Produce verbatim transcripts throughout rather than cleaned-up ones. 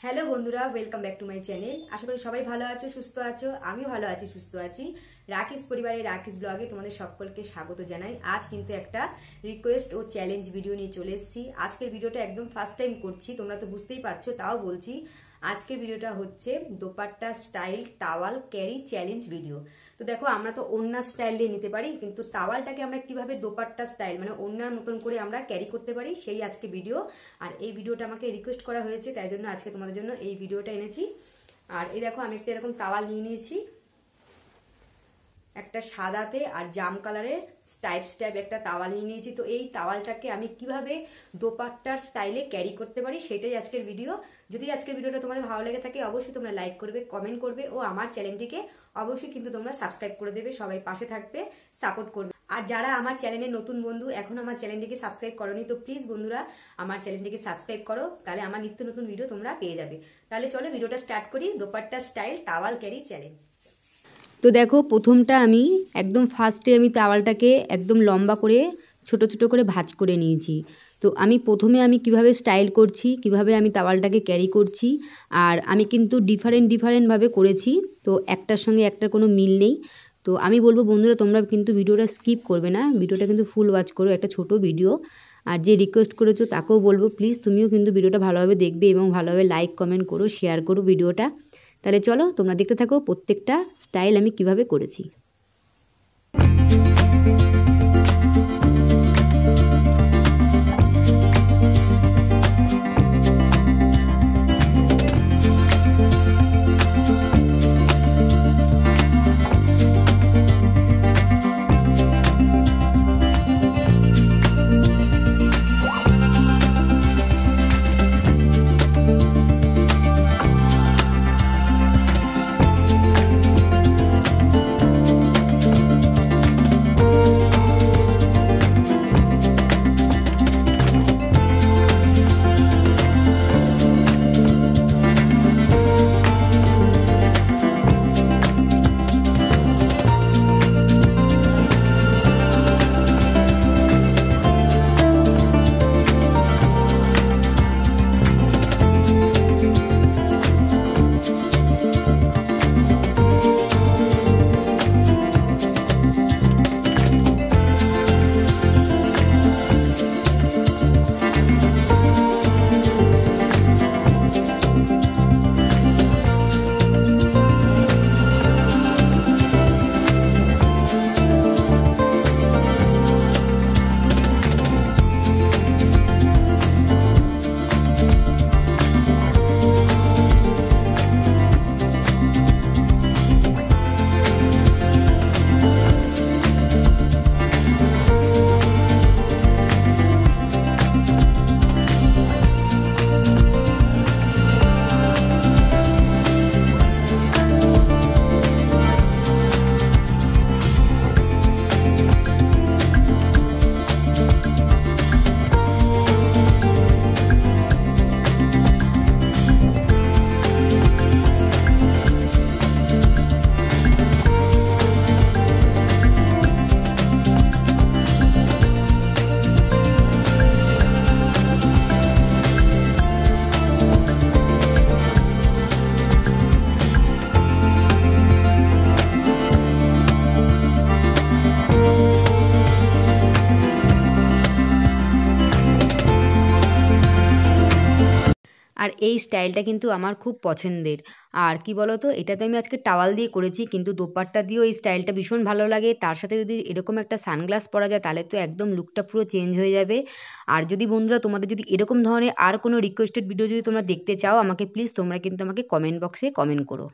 Hello বন্ধুরা, welcome back to my channel. আশা করি সবাই ভালো আছো, সুস্থ আছো। আমি ভালো আছি, সুস্থ আছি। রাকিস পরিবারের রাকিস ব্লগে তোমাদের সকলকে স্বাগত জানাই। আজ কিন্তু একটা রিকোয়েস্ট ও চ্যালেঞ্জ ভিডিও নিয়ে চলে এসেছি। আজকের ভিডিওটা একদম ফার্স্ট টাইম করছি, তোমরা তো বুঝতেই পারছো, তাও বলছি। আজকের ভিডিওটা হচ্ছে dupatta style towel carry challenge ভিডিও। তো দেখো, আমরা তো ওড়না স্টাইল দিয়ে নিতে পারি, কিন্তু টাওয়ালটাকে আমরা কিভাবে দোপাট্টা স্টাইল মানে ওড়নার মতন করে আমরা ক্যারি করতে পারি, সেই আজকে ভিডিও। আর এই ভিডিওটা আমাকে রিকোয়েস্ট করা হয়েছে, তাই জন্য আজকে তোমাদের জন্য এই ভিডিওটা এনেছি। আর এই দেখো, আমি একটা এরকম টাওয়াল নিয়ে নিয়েছি, একটা সাদাতে আর জাম কালারের স্টাইপ স্টাইপ একটা টাওয়াল নিয়ে নিয়েছি। তো এই টাওয়ালটাকে আমি কিভাবে দোপাট্টার স্টাইলে ক্যারি করতে পারি, সেটাই আজকের ভিডিও। যদি আজকের ভিডিওটা তোমাদের ভালো লেগে থাকে, অবশ্যই তোমরা লাইক করবে, কমেন্ট করবে ও আমার চ্যানেলটিকে অবশ্যই কিন্তু তোমরা সাবস্ক্রাইব করে দেবে। সবাই পাশে থাকবে, সাপোর্ট করবে। আর যারা আমার চ্যানেলের নতুন বন্ধু, এখন আমার চ্যানেলটিকে সাবস্ক্রাইব করোনি, তো প্লিজ বন্ধুরা আমার চ্যানেলটিকে সাবস্ক্রাইব করো, তাহলে আমার নিত্য নতুন ভিডিও তোমরা পেয়ে যাবে। তাহলে চলো ভিডিওটা স্টার্ট করি, dupatta style towel carry challenge. তো দেখো, প্রথমটা আমি একদম ফার্স্টে আমি টাওয়ালটাকে একদম লম্বা করে ছোট ছোট করে ভাঁজ করে নিয়েছি। তো আমি প্রথমে আমি কিভাবে স্টাইল করছি, কিভাবে আমি টাওয়ালটাকে ক্যারি করছি, আর আমি কিন্তু ডিফারেন্ট ডিফারেন্টভাবে করেছি, তো একটার সঙ্গে একটার কোনো মিল নেই। তো আমি বলবো বন্ধুরা, তোমরা কিন্তু ভিডিওটা স্কিপ করবে না, ভিডিওটা কিন্তু ফুল ওয়াচ করো, একটা ছোট ভিডিও। আর যে রিকোয়েস্ট করেছো তাকেও বলবো, প্লিজ তুমিও কিন্তু ভিডিওটা ভালোভাবে দেখবে এবং ভালোভাবে লাইক কমেন্ট করো, শেয়ার করো ভিডিওটা। তাহলে চলো তোমরা দেখতে থাকো প্রত্যেকটা স্টাইল আমি কিভাবে করেছি। আর এই স্টাইলটা কিন্তু আমার খুব পছন্দের। আর কি বলো তো, এটা তো আমি আজকে টাওয়াল দিয়ে করেছি, কিন্তু দোপাট্টা দিয়েও এই স্টাইলটা ভীষণ ভালো লাগে। তার সাথে যদি এরকম একটা সানগ্লাস পরা যায়, তাহলে তো একদম লুকটা পুরো চেঞ্জ হয়ে যাবে। আর যদি বন্ধুরা তোমাদের যদি এরকম ধরনের আর কোনো রিকোয়েস্টেড ভিডিও যদি তোমরা দেখতে চাও, আমাকে প্লিজ তোমরা কিন্তু আমাকে কমেন্ট বক্সে কমেন্ট করো।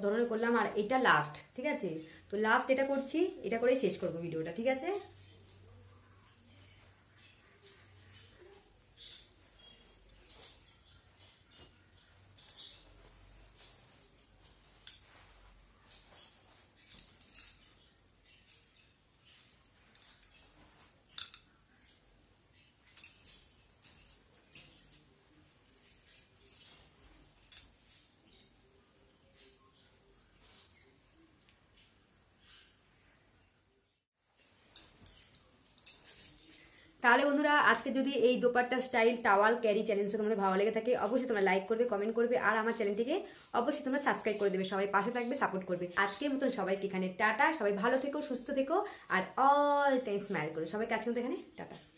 ধরনের করলাম, আর এটা লাস্ট, ঠিক আছে? তো লাস্ট এটা করছি, এটা করেই শেষ করবো ভিডিওটা, ঠিক আছে? তাহলে বন্ধুরা, আজকে যদি এই দোপাট্টা স্টাইল টাওয়াল ক্যারি চ্যালেঞ্জটা তোমাদের ভালো লেগে থাকে, অবশ্যই তোমরা লাইক করবে, কমেন্ট করবে, আর আমার চ্যানেলটিকে অবশ্যই তোমরা সাবস্ক্রাইব করে দেবে। সবাই পাশে থাকবে, সাপোর্ট করবে। আজকের মতন সবাইকে এখানে টাটা। সবাই ভালো থেকো, সুস্থ থেকো, আর অল টাইম স্মাইল করো। সবাইকে আজকের মতো এখানে টাটা।